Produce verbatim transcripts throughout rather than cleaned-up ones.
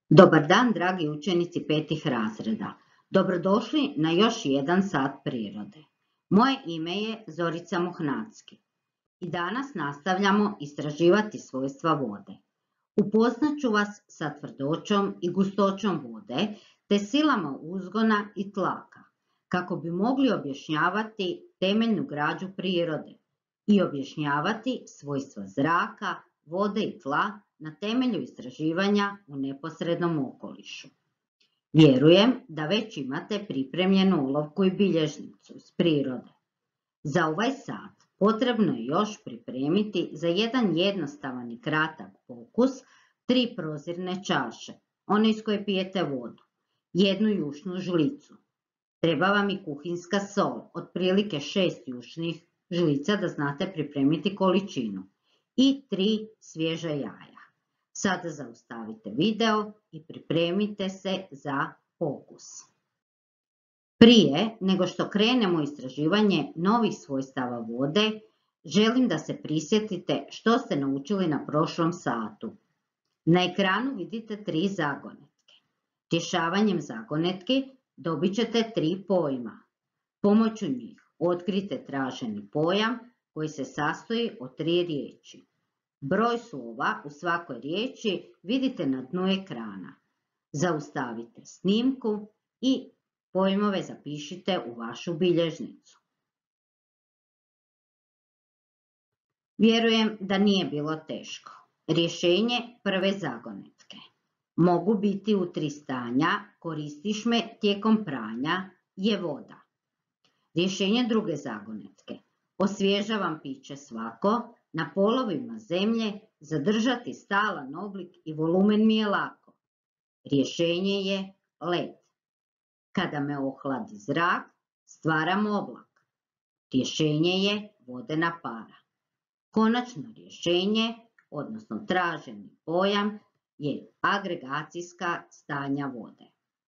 Dobar dan, dragi učenici petih razreda. Dobrodošli na još jedan sat prirode. Moje ime je Zorica Mohnacki i danas nastavljamo istraživati svojstva vode. Upoznat ću vas sa tvrdoćom i gustoćom vode te silama uzgona i tlaka, kako bi mogli objašnjavati temeljnu građu prirode i objašnjavati svojstva zraka, vode i tla na temelju istraživanja u neposrednom okolišu. Vjerujem da već imate pripremljenu olovku i bilježnicu iz prirode. Za ovaj sat potrebno je još pripremiti za jedan jednostavan i kratak pokus tri prozirne čaše, one iz koje pijete vodu, jednu jušnu žlicu. Treba vam i kuhinska sol, otprilike šest jušnih žlica da znate pripremiti količinu, i tri svježa jaja. Sada zaustavite video i pripremite se za pokus. Prije nego što krenemo u istraživanje novih svojstava vode, želim da se prisjetite što ste naučili na prošlom satu. Na ekranu vidite tri zagonetke. Rješavanjem zagonetki dobit ćete tri pojma. Pomoću njih otkrite traženi pojam koji se sastoji od tri riječi. Broj slova u svakoj riječi vidite na dnu ekrana. Zaustavite snimku i pojmove zapišite u vašu bilježnicu. Vjerujem da nije bilo teško. Rješenje prve zagonetke. Mogu biti u tri stanja, koristiš me tijekom pranja, je voda. Rješenje druge zagonetke. Osvježavam piće svako, na polovima zemlje zadržati stalan oblik i volumen mi je lako. Rješenje je led. Kada me ohladi zrak, stvaram oblak. Rješenje je vodena para. Konačno rješenje, odnosno traženi pojam, je agregacijska stanja vode.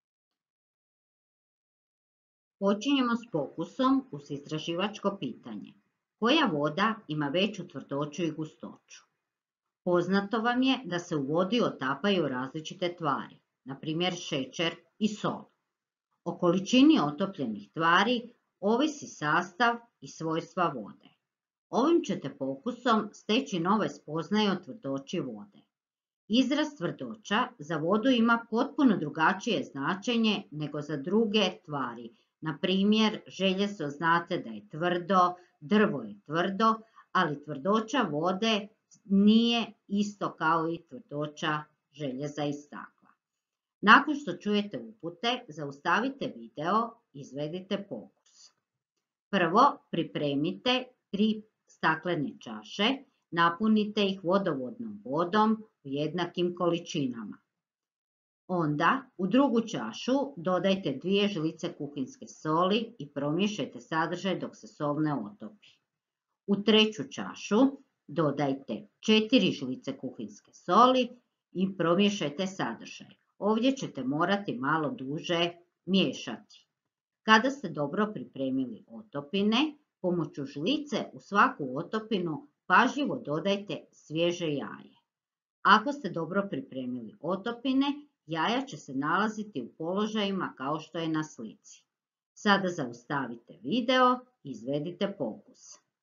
Počinjemo s pokusom uz istraživačko pitanje. Koja voda ima veću tvrdoću i gustoću? Poznato vam je da se u vodi otapaju različite tvari, na primjer šećer i sol. O količini otopljenih tvari ovisi sastav i svojstva vode. Ovim ćete pokusom steći nove spoznaje o tvrdoći vode. Izraz tvrdoća za vodu ima potpuno drugačije značenje nego za druge tvari. Na primjer, željezo znate da je tvrdo, drvo je tvrdo, ali tvrdoća vode nije isto kao i tvrdoća željeza i stakla. Nakon što čujete upute, zaustavite video i izvedite pokus. Prvo, pripremite tri staklene čaše, napunite ih vodovodnom vodom u jednakim količinama. Onda u drugu čašu dodajte dvije žlice kuhinske soli i promiješajte sadržaj dok se sol ne otopi. U treću čašu dodajte četiri žlice kuhinske soli i promiješajte sadržaj. Ovdje ćete morati malo duže miješati. Kada ste dobro pripremili otopine, pomoću žlice u svaku otopinu pažljivo dodajte svježe jaje. Ako ste dobro pripremili otopine, jaja će se nalaziti u položajima kao što je na slici. Sada zaustavite video i izvedite pokus.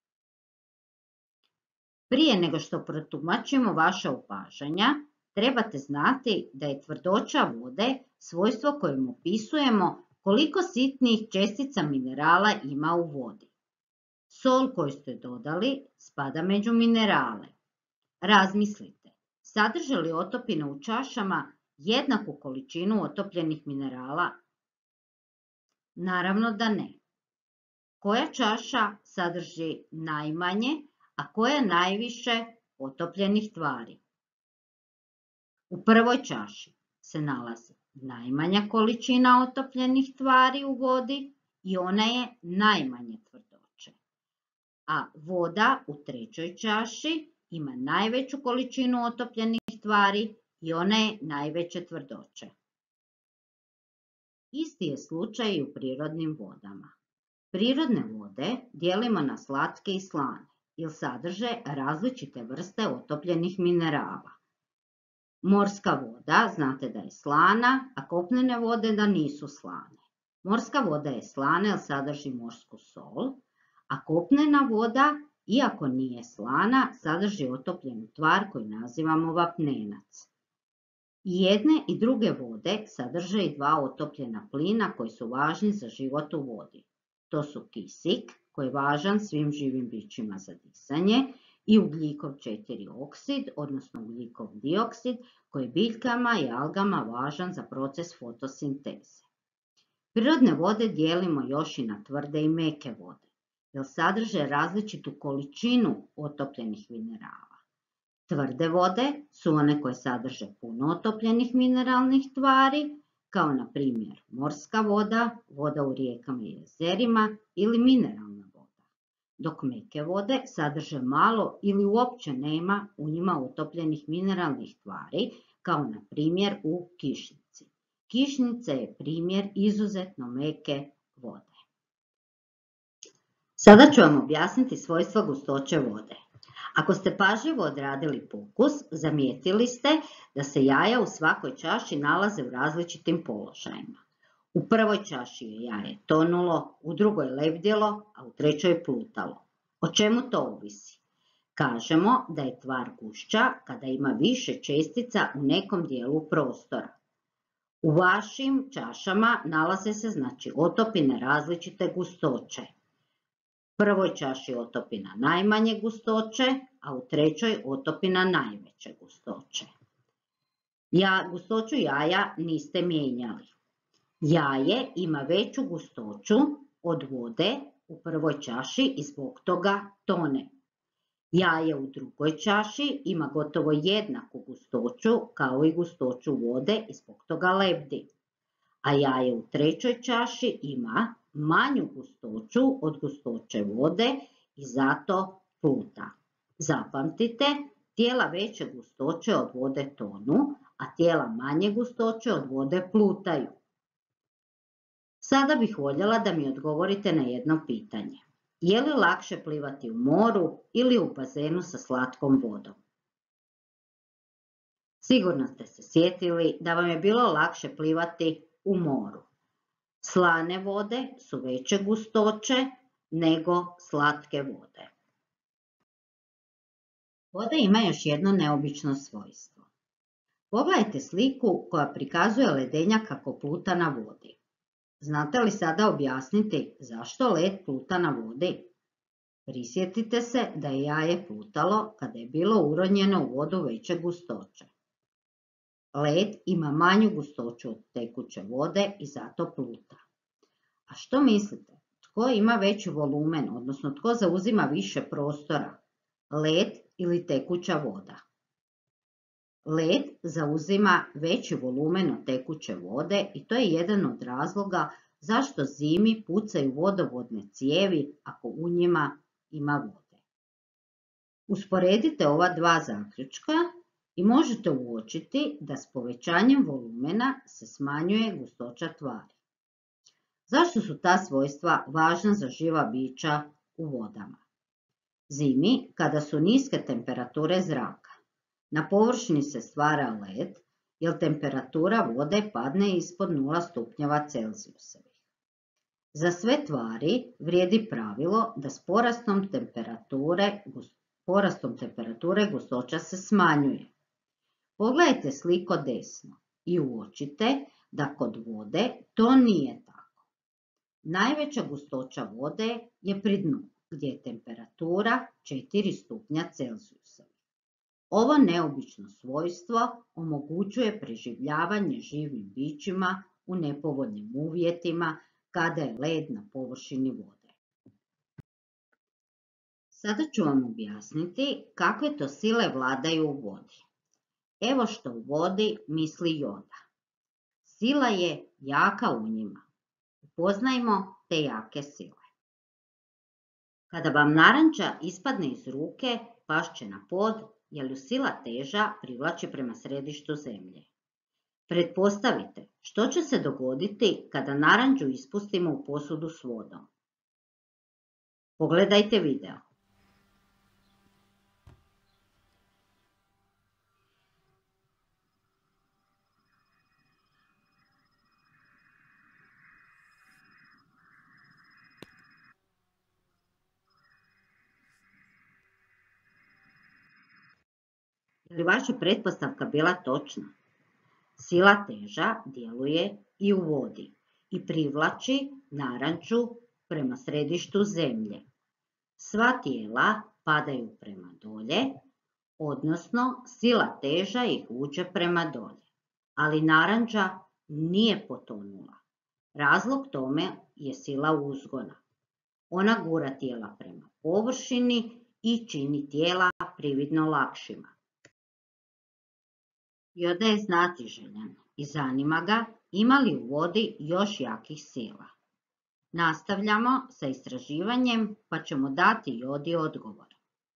Prije nego što protumačimo vaša opažanja, trebate znati da je tvrdoća vode svojstvo kojim opisujemo koliko sitnih čestica minerala ima u vodi. Sol koju ste dodali spada među minerale. Razmislite, sadrže li otopine u čašama jednaku količinu otopljenih minerala? Naravno da ne. Koja čaša sadrži najmanje, a koja najviše otopljenih tvari? U prvoj čaši se nalazi najmanja količina otopljenih tvari u vodi i ona je najmanje tvrdoće. A voda u trećoj čaši ima najveću količinu otopljenih tvari i ona je najveće tvrdoće. Isti je slučaj i u prirodnim vodama. Prirodne vode dijelimo na slatke i slane, jer sadrže različite vrste otopljenih minerala. Morska voda, znate da je slana, a kopnene vode da nisu slane. Morska voda je slana jer sadrži morsku sol, a kopnena voda, iako nije slana, sadrži otopljenu tvar koju nazivamo vapnenac. I jedne i druge vode sadrže i dva otopljena plina koji su važni za život u vodi. To su kisik, koji je važan svim živim bićima za disanje, i ugljikov četiri oksid, odnosno ugljikov dioksid, koji je biljkama i algama važan za proces fotosinteze. Prirodne vode dijelimo još i na tvrde i meke vode, jer sadrže različitu količinu otopljenih minerala. Tvrde vode su one koje sadrže puno otopljenih mineralnih tvari, kao na primjer morska voda, voda u rijekama i jezerima ili mineralna voda, dok meke vode sadrže malo ili uopće nema u njima utopljenih mineralnih tvari, kao na primjer u kišnici. Kišnica je primjer izuzetno meke vode. Sada ću vam objasniti svojstva gustoće vode. Ako ste pažljivo odradili pokus, zamijetili ste da se jaja u svakoj čaši nalaze u različitim položajima. U prvoj čaši je jaje tonulo, u drugoj lebdjelo, a u trećoj plutalo. O čemu to ovisi? Kažemo da je tvar gušća kada ima više čestica u nekom dijelu prostora. U vašim čašama nalaze se znači otopine različite gustoće. U prvoj čaši otopina najmanje gustoće, a u trećoj otopina najveće gustoće. Ja, gustoću jaja niste mijenjali. Jaje ima veću gustoću od vode u prvoj čaši i zbog toga tone. Jaje u drugoj čaši ima gotovo jednaku gustoću kao i gustoću vode i zbog toga lebdi. A jaje u trećoj čaši ima manju gustoću od gustoće vode i zato pluta. Zapamtite, tijela veće gustoće od vode tonu, a tijela manje gustoće od vode plutaju. Sada bih voljela da mi odgovorite na jedno pitanje. Je li lakše plivati u moru ili u bazenu sa slatkom vodom? Sigurno ste se sjetili da vam je bilo lakše plivati u moru. Slane vode su veće gustoće nego slatke vode. Voda ima još jedno neobično svojstvo. Pogledajte sliku koja prikazuje ledenjak kako pluta na vodi. Znate li sada objasniti zašto led pluta na vodi? Prisjetite se da je jaje plutalo kada je bilo uronjeno u vodu veće gustoće. Led ima manju gustoću od tekuće vode i zato pluta. A što mislite? Tko ima veći volumen, odnosno tko zauzima više prostora? Led ili tekuća voda? Led zauzima veći volumen od tekuće vode i to je jedan od razloga zašto zimi pucaju vodovodne cijevi ako u njima ima vode. Usporedite ova dva zaključka i možete uočiti da s povećanjem volumena se smanjuje gustoća tvari. Zašto su ta svojstva važna za živa bića u vodama? Zimi, kada su niske temperature zraka, na površini se stvara led, jer temperatura vode padne ispod nula stupnjeva Celzijusevih. Za sve tvari vrijedi pravilo da s porastom temperature, porastom temperature gustoća se smanjuje. Pogledajte sliku desno i uočite da kod vode to nije tako. Najveća gustoća vode je pri dnu, gdje je temperatura četiri stupnja Celzijusevih. Ovo neobično svojstvo omogućuje preživljavanje živim bićima u nepovoljnim uvjetima kada je led na površini vode. Sada ću vam objasniti kakve to sile vladaju u vodi. Evo što u vodi misli joda. Sila je jaka u njima. Upoznajmo te jake sile. Kada vam naranča ispadne iz ruke, pašće na pod, jer ju sila teža privlači prema središtu zemlje. Pretpostavite što će se dogoditi kada naranču ispustimo u posudu s vodom. Pogledajte video. Je li vaša pretpostavka bila točna? Sila teža djeluje i u vodi i privlači naranču prema središtu zemlje. Sva tijela padaju prema dolje, odnosno sila teža ih vuče prema dolje, ali naranča nije potonula. Razlog tome je sila uzgona. Ona gura tijela prema površini i čini tijela prividno lakšima. Joda je znatiželjan i zanima ga ima li u vodi još jakih sila. Nastavljamo sa istraživanjem pa ćemo dati Jodi odgovor.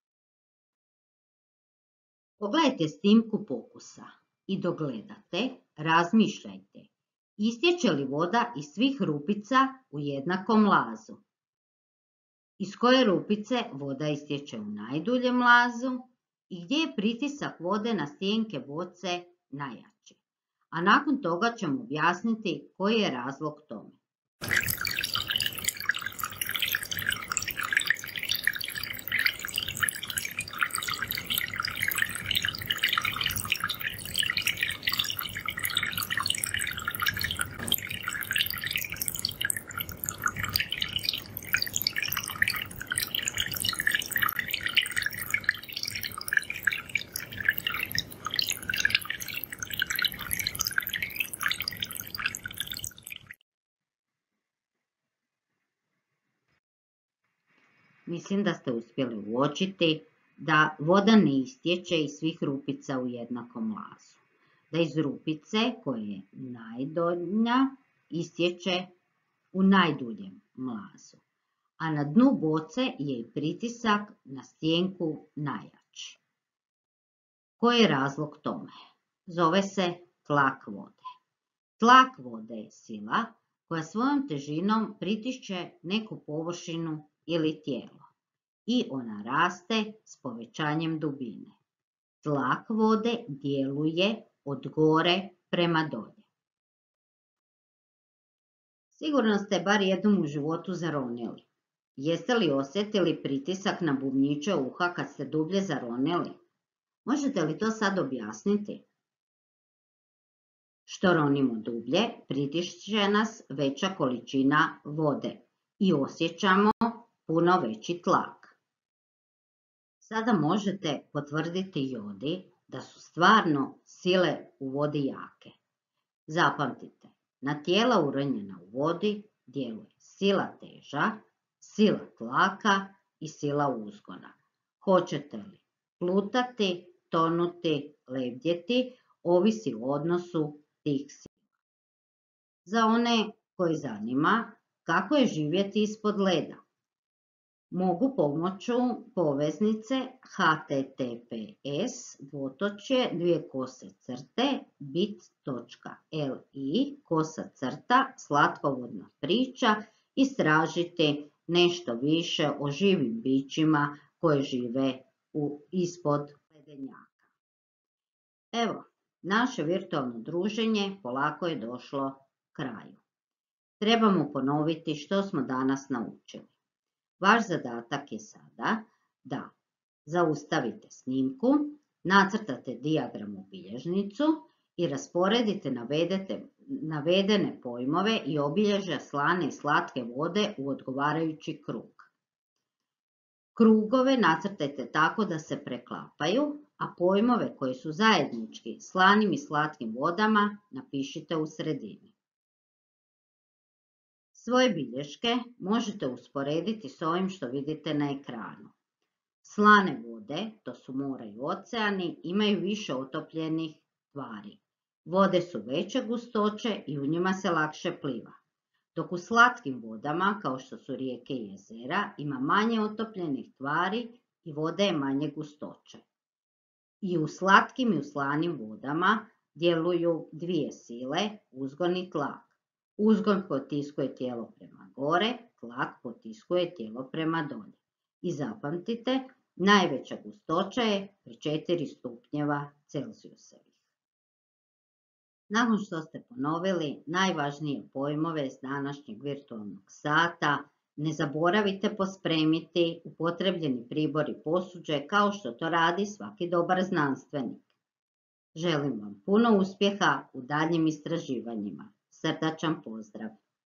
Pogledajte snimku pokusa i dok gledate, razmišljajte. Istječe li voda iz svih rupica u jednakom lazu? Iz koje rupice voda istječe u najduljem lazu i gdje je pritisak vode na stjenke boce najjači? A nakon toga ćemo objasniti koji je razlog tome. Mislim da ste uspjeli uočiti da voda ne istječe iz svih rupica u jednakom lazu. Da iz rupice koja je najdonja istječe u najduljem lazu. A na dnu boce je i pritisak na stjenku najjači. Koji je razlog tome? Zove se tlak vode. Tlak vode je sila koja svojom težinom pritišće neku površinu ili tijelo i ona raste s povećanjem dubine. Tlak vode djeluje od gore prema dolje. Sigurno ste bar jednom u životu zaronili. Jeste li osjetili pritisak na bubnjiće uha kad ste dublje zaronili? Možete li to sad objasniti? Što ronimo dublje, pritišće nas veća količina vode i osjećamo puno veći tlak. Sada možete potvrditi Jodi da su stvarno sile u vodi jake. Zapamtite, na tijela uronjena u vodi djeluje sila teža, sila tlaka i sila uzgona. Hoćete li plutati, tonuti, lebdjeti, ovisi o odnosu tih sila. Za one koji zanima kako je živjeti ispod leda, mogu pomoću poveznice h t t p s dvotočje dvije kose crte bit točka l i kosa crta slatkovodna priča istražiti nešto više o živim bićima koje žive u, ispod ledenjaka. Evo, naše virtualno druženje polako je došlo kraju. Trebamo ponoviti što smo danas naučili. Vaš zadatak je sada da zaustavite snimku, nacrtate dijagram u bilježnicu i rasporedite navedete, navedene pojmove i obilježja slane i slatke vode u odgovarajući krug. Krugove nacrtajte tako da se preklapaju, a pojmove koji su zajednički slanim i slatkim vodama napišite u sredini. Svoje bilješke možete usporediti s ovim što vidite na ekranu. Slane vode, to su mora i oceani, imaju više otopljenih tvari. Vode su veće gustoće i u njima se lakše pliva. Dok u slatkim vodama, kao što su rijeke i jezera, ima manje otopljenih tvari i vode je manje gustoće. I u slatkim i u slanim vodama djeluju dvije sile, uzgon i tlak. Uzgon potiskuje tijelo prema gore, tlak potiskuje tijelo prema dolje. I zapamtite, najveća gustoća je pri četiri stupnjeva Celzijusevih. Nakon što ste ponovili najvažnije pojmove s današnjeg virtualnog sata, Ne zaboravite pospremiti upotrebljeni pribor i posuđe kao što to radi svaki dobar znanstvenik. Želim vam puno uspjeha u daljnjim istraživanjima. Srdačan pozdrav!